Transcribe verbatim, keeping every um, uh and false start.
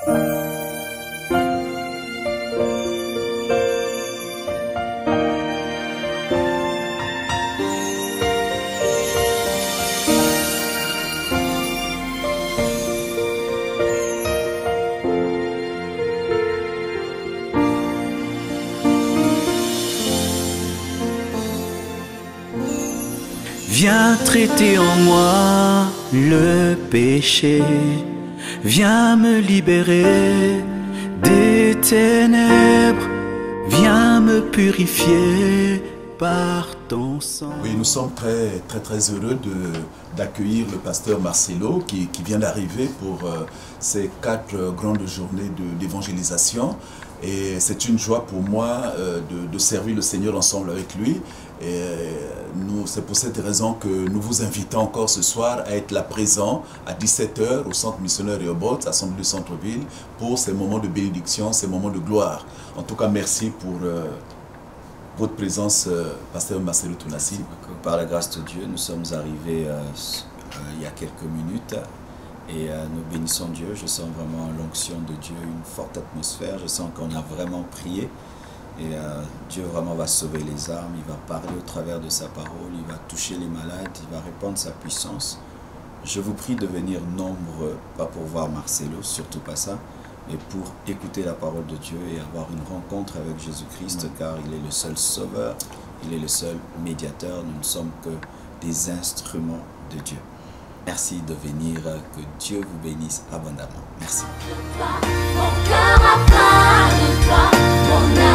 Viens traiter en moi le péché, viens me libérer des ténèbres, viens me purifier par ton sang. Oui, nous sommes très très très heureux d'accueillir le pasteur Marcelo qui, qui vient d'arriver pour euh, ces quatre euh, grandes journées d'évangélisation. Et c'est une joie pour moi euh, de, de servir le Seigneur ensemble avec lui. Et c'est pour cette raison que nous vous invitons encore ce soir à être là présent à dix-sept heures au centre missionnaire Rehoboth, assemblée du centre-ville, pour ces moments de bénédiction, ces moments de gloire. En tout cas, merci pour euh, votre présence, euh, pasteur Marcelo Tounassi. Par la grâce de Dieu, nous sommes arrivés euh, euh, il y a quelques minutes. Et euh, nous bénissons Dieu. Je sens vraiment l'onction de Dieu, une forte atmosphère. Je sens qu'on a vraiment prié. Et euh, Dieu vraiment va sauver les âmes. Il va parler au travers de sa parole. Il va toucher les malades. Il va répandre sa puissance. Je vous prie de venir nombreux, pas pour voir Marcelo, surtout pas ça, mais pour écouter la parole de Dieu et avoir une rencontre avec Jésus-Christ, mmh. car il est le seul sauveur. Il est le seul médiateur. Nous ne sommes que des instruments de Dieu. Merci de venir, que Dieu vous bénisse abondamment. Merci. Mon cœur a faim de toi, mon âme.